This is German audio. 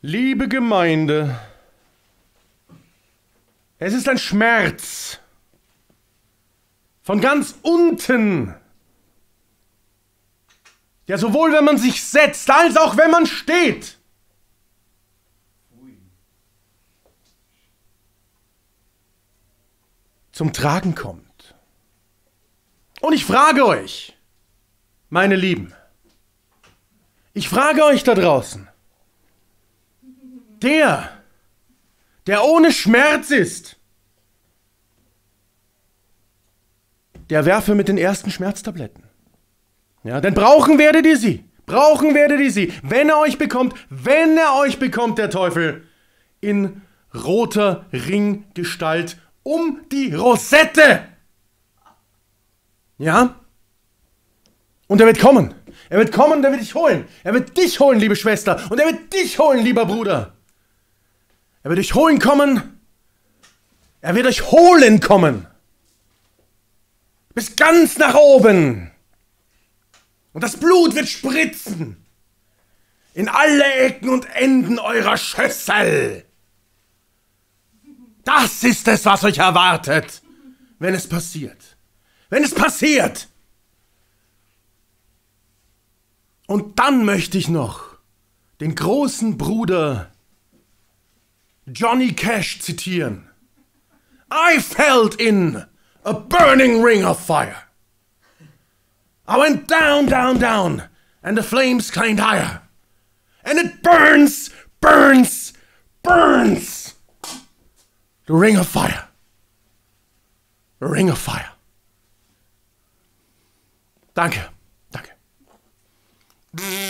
Liebe Gemeinde, es ist ein Schmerz von ganz unten, ja, sowohl wenn man sich setzt, als auch wenn man steht, zum Tragen kommt. Und ich frage euch, meine Lieben, ich frage euch da draußen, der ohne Schmerz ist, der werfe mit den ersten Schmerztabletten. Ja, denn brauchen werdet ihr sie. Wenn er euch bekommt, der Teufel, in roter Ringgestalt um die Rosette. Ja? Und er wird kommen. Der wird dich holen. Er wird dich holen, liebe Schwester. Und er wird dich holen, lieber Bruder. Er wird euch holen kommen. Er wird euch holen kommen. Bis ganz nach oben. Und das Blut wird spritzen. In alle Ecken und Enden eurer Schüssel. Das ist es, was euch erwartet, wenn es passiert. Und dann möchte ich noch den großen Bruder Johnny Cash zitieren. I felt in a burning ring of fire. I went down, down, down, and the flames climbed higher. And it burns, burns, burns. The ring of fire. The ring of fire. Danke, danke.